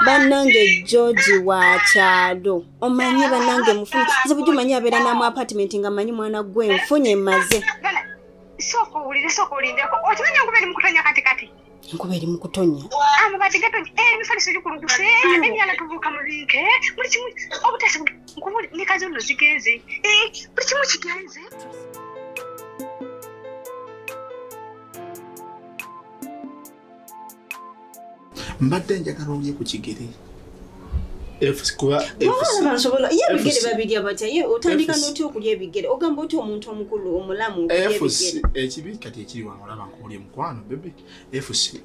Banange George wa kyalo. Omanyi banange mufuni. Nze bujju manyi abeera na mu apartment nga manyi mwana gwe nfunye maze. Soko ulindeko. Okimanyi nkuberi mukutonya kati. Nkuberi mukutonya. Amabati gatonye. Mifaliso y'okulunguse. Ebyala tuvuka mu biike. Buli kimu obutasi nkubuli ne kazi ono zigenze. Buli kimu kigenze. Mbadde njagala olye ku kigere. Kuba Sobola ye bigere babiri abatya ye otandika n'oti okulya ebigere ogamba oti omuntu omukulu omulamu okulya ebigere. Ekibi kati ekiri wano olaba nkuli mukwano bebe. FC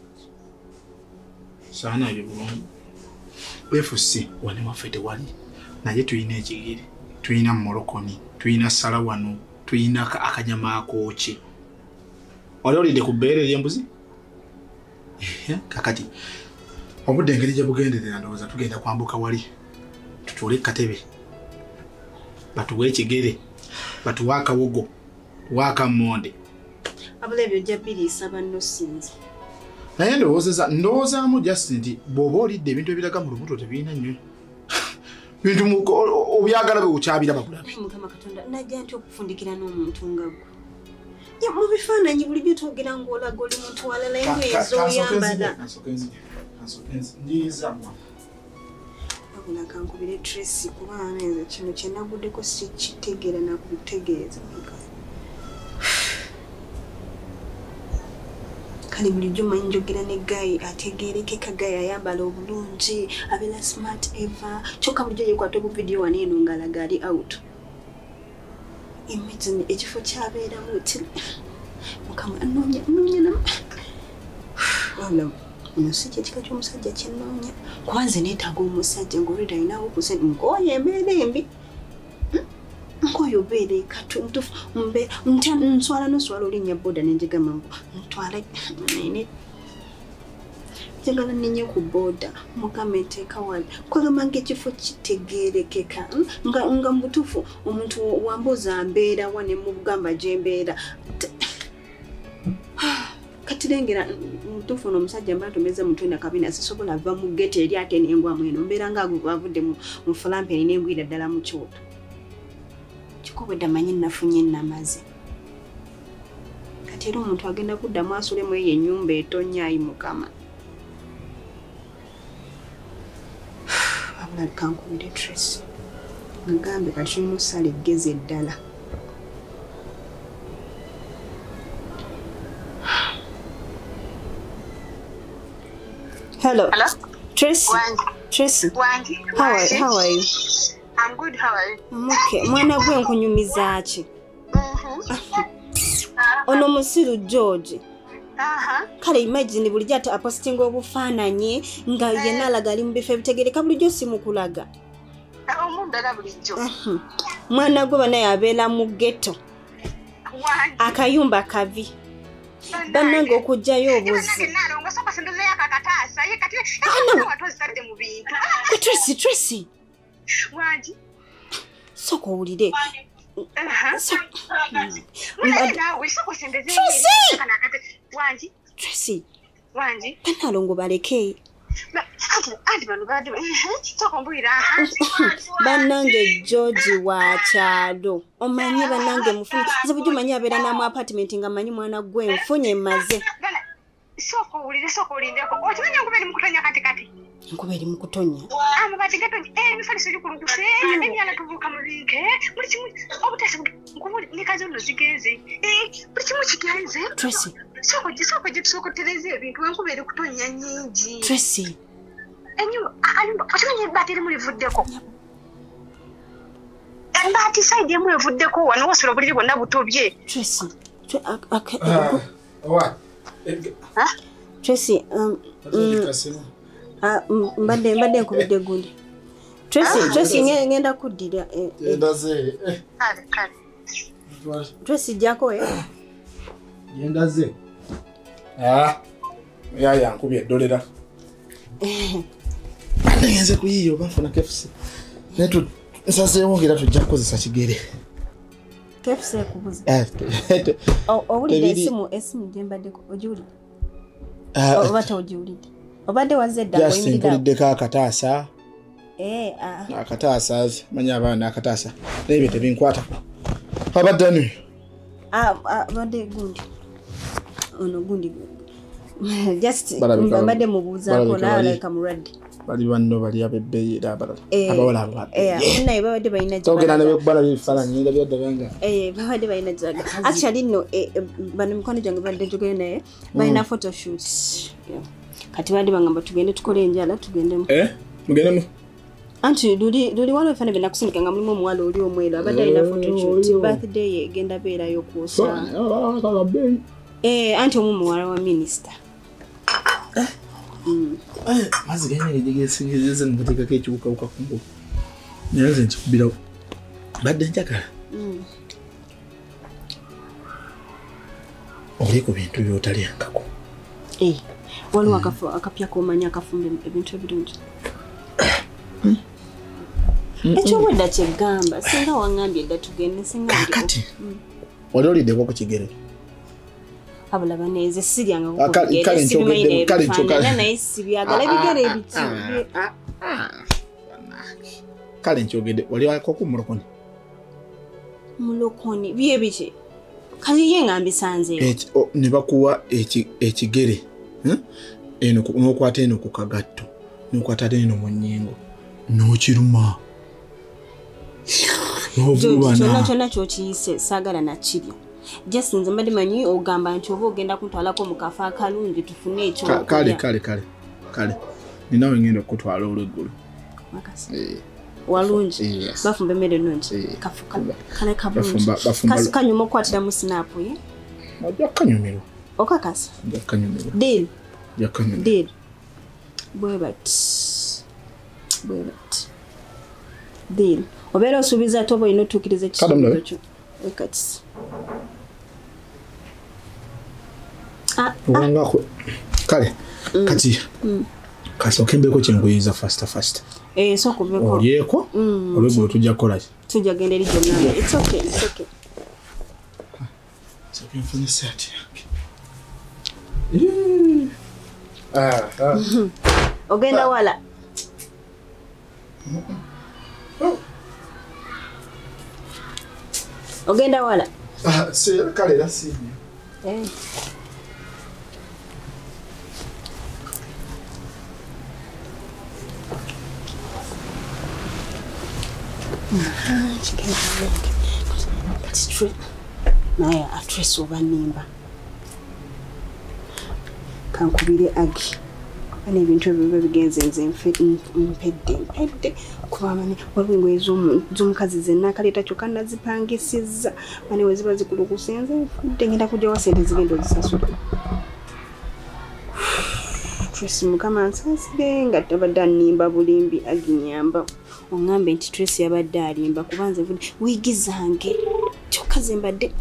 sana y'obulungi. FC wane wafete wali naye tuyina ekigere, tuyina molokoni, tuyina salawano, tuyina akanyama akooki. Wali olidde ku bbeere ly'embuzi? Kakati obudde engeri gye bugenderera ndowooza tugenda kwambuka wali tutuule katebe batuwe ekigere batuwe akawogo waka monde abula ebyo ojja biriisa banno sinzi naye ndowoozaamu just nti bw'oba olidde ebintu ebiraga mu lubuto tebiina nnyo bintu obyagala bwe ukyabiraba bulabi. Mukama Katonda najja nti okufundikira n'omuntu nga gwe ye mu bifaananyi bulijjo twogera ng'olaga oli muntu walala engoye ez'oyambala. Abula kankubire Tracy kuba neze kino kye naguddeko si kitegeera na kutegeeza kali bulijjo manyi njogera ne Guy ategeerekeka Guy ayambala obulungi abeera smart eva kyokka bulijjo yekwata ku video wano eno ng'alaga ali out. Imagine ekifo kyabeeramu ti Mukama anoonya na wala unosije ekika ky'omusajja kyennoonya kwanze neetaaga omusajja ng'olwedde alinawo okusente nkooye embeera embi nkooye obeera ekatuutufu nswala noswala olinnya boda nenjegama ntwala nene njagala ninye ku boda Mukama enteeka wali kwagamba ng'ekifo kitegeerekeka nga mutuufu omuntu wambuuza mbeera wa ne mugamba gye mbeera katirengera mutuufu n'omusajja mba tomeze mutwenda kabina sisobola ava mu gete eri ate n'engwamu eno mbeera ng'avudde mu fulampeni n'engwira ddala mu kyoto kikobwedde amanyi nafunye namaze kati era omuntu agenda kuddamu asulemu eyo ennyumba etonya ayi Mukama. Abula kankubire Tracy ngagambe kati tulina ossala eggezi eddala. Hello. Tracy. Tracy. How are you? I'm good. How are you? Okay. Mwana gwe nkunyumiza ki? Ono musiru George. Kale imagine bulijjo ate apostinga obufaananyi nga yenna alaga ali mu bifo ebitegereka bulijjo simukulaga. Omundala bulijjo. Mwana gwe banaye abeera mu ghetto. Akayumba kavi. Bannange okujjayo obuzi. Tracy. Wangi. Soko owulire. Tracy. Wangi. Banalongo baleke. Anti bano badu. Tokombulira. Banange George wa kyalo. Omanyi banange mufuni. Nze bujju manyi abeera na mu apartment nga manyi mwana gwe nfunye maze. Soko ulindeko. Okimanyi nkuberi mukutonya kati. Nkuberi mukutonya. Amabati gatonye. Mifaliso y'okulunguse. Ebyala tuvuka mu biike. Buli kimu obutasi nkubuli ne kazi ono zigenze. Buli kimu kigenze. Tracy. Soko gye tusokotereza ebintu nkuberi kutonya nnyingi. Tracy. Okimanyi ebbaati erimu livuddeko. Embaati side emu evuddeko wano wasula obuliri bwonna butobye. Tracy. What? Tracy, mbadde nkubidde gundi. Tracy ngenda kuddira. Yendaze. Kale. Tracy jako Yendaze. Yaya nkubye eddolera. Ngenze kuyiyo bafuna KFC. Netu nsazeewo ngira tujja kukozesa kigere. KFC kubuza. Owulidde esimu gye mbaddeko ogiwulidde? Oba tewugiwulidde? Obadde wazedda just mpulideko akataasa. Akataasa manya abaana akataasa. Nebyo tebinkwata. Abadde ani? Abadde gundi. Ono gundi. Just mbadde mubuuzaako nawe kamuradi. Bali banno bali abebbeyi era abalala. Abawala abo. Naye babadde balina togera ne bekubala bifaananyi nga byadda banga. Babadde balina jaga. Actually no bano mikono gyange badde njogere naye balina photoshoot. Kati badde bangamba tugende tukole enjala tugendemu. Mugendemu. Anti luli wano fana bena kusindika nga mulimu omuwala oli omwero abadde alina photoshoot birthday ye egenda beerayo kuosa. Anti omuwala wa minister. Mazi gani ngegesigeze nkutika ke chuka ukakumbu. Nyaze nchikubira. Badde njagala. Oliko bintu byotali angako. Waliwo akapya komanya akafumbe ebintu ebirungi. Ekyo wedda kyegamba singa wangambye edda tugende singa kati. Waliolideko ku kigere. Abula baneze siryanga kukugere sibimayine ebifana naye sibyagala bigere ebiti. Kale nkyogedde wali wako ku mulokoni. Mulokoni bye biki? Kali ye ngambi sanze. Ne bakuwa ekigere. Eno nokwata eno ku kagatto. Nokwata eno mu nnyingo. N'okiruma. Kyonna kyokiyise saagala nakirya. Just nze mbadde manyi ogamba nti oba ogenda kuntwalako mu kafa akalungi tufune ekyo. Kale. Ninawe ngenda okutwala olw'eggulu. Walungi. Bafumba emmere ennungi. Kafuka. Kale kabungi. Kasi kanyuma okukwatira mu sinapu ye? Ojja kanyumirwa. Okakasa? Ojja kanyumirwa. Deal. Ojja kanyumirwa. Deal. Bwebat. Deal. Obeera osuubiza ate oba olina otuukiriza ekisuubizo kyo. Kati. Kale. Kati. Kasooke mbeko kyenkuyiza fast. Soko beko. Olyeko? Olweggulo tujja kukola ki? Tujja genda eri gyonna. It's okay. Sooke nfune saati yange. Ogenda wala. Ogenda wala. Kale era si. That's true. Naye address oba nimba. Kankubire agi. Ani ebintu ebyo bigenze nze mpedde. Kubamani waliwo engoye z'omukazi zenna akaleeta kyokka nazipangisiza. Mani we ziba zikulukuse nze nfudde ngenda kujjawa ssente zigenda ozisasula. Tracy mukama nsaasire nga tabadde annimba bulimbi aginyamba. Ongambe nti Tracy yabadde alimba kuba nze nfudde wiigi zange kyokka ze mbadde.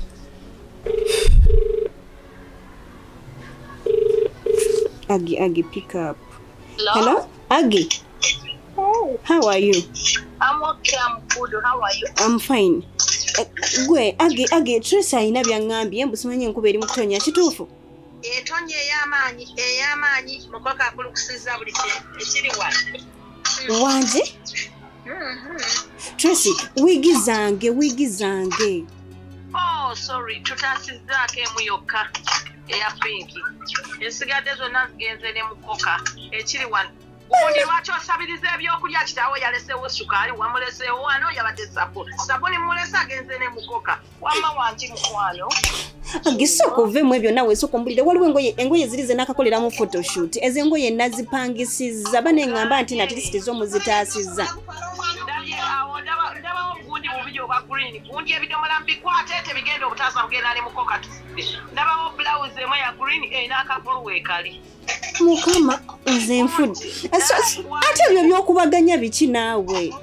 Aggie, pick up. Hello? Aggie. Oh. How are you? I'm okay, I'm good. How are you? I'm fine. Gwe, Aggie, Tracy ayina byangambye mbu simanyi enkuba eri mu kutonya kituufu? Etonnya ey'amaanyi mukoka akulukusiza buli ekiri wano. Wanje? Tracy, wigi zange. Oh, sorry, tutaasizzaako emu yokka eya pinki. Ensigadde zonna zigenze ne mukoka ekiri wano. Ubundi lwaki osabiriza ebyokulya kitaawe yaleseewo sukaali wamuleseewo wano yabadde sabuni mulese agenze ne mukoka wamma wangi mukwano. Agisoko vemu ebyo nawe soko mbulire waliwo engoye zirize nakakoleramu photoshoot ezo engoye nazipangisiza bane ngamba nti natirisi z'omuzitaasiza. Ndabawo gundi bubiri oba green gundi ebidomola mbikwate tebigenda obutaasa bugenda ne mukoka tufudde. Ndabawo blouse emu ya green n'akapulu weekali. Mukama nze nfudde. Ate ebyo byokubaganya biki naawe?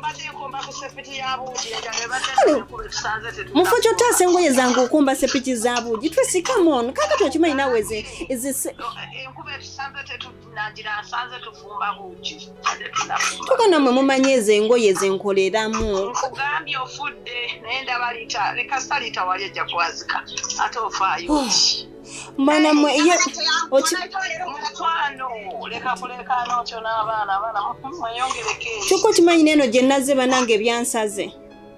Mufu kyotaasa engoye zange okumba sepiki za buugi. Tracy, come on. Kakati okimanyi naawe tukanammwe mumanyi ezo engoye zenkoleramu. Nkugambye ofudde naye ndaba leka salita wali ejja kwazika ate ofaayo. Mwana mwe ye Choko chimanyi neno je naze banange byansaze.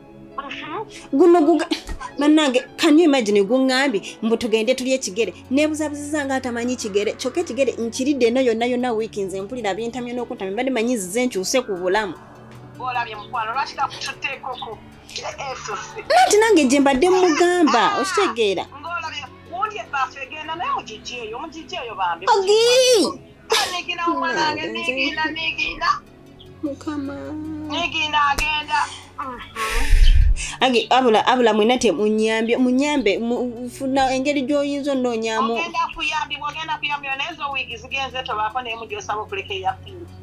Guno manange can you imagine gungambi mbu tugende tuli ekigere nebuzabuzanga atamanyi kigere choke kigere nkiridde no yonna wiki nze mpulira bintamye n'okuntamye mbadde manyizize nkyuse ku bulamu. Olabye mukwano lwakika kututte koko. Nati nange je mbadde mugamba okitegeera. Ngolabye wondye bafe genda naye mujijjeeyo bambi. Ogi. Nigina omwanange nigina. Mukama. Nigina agenda. Agi abula mwenate munyambe funa engeri gyoyinza nnonyamu. Ogenda kuyambi nezo wiki zigenze tobako ne mujosaba okuleka ya pili.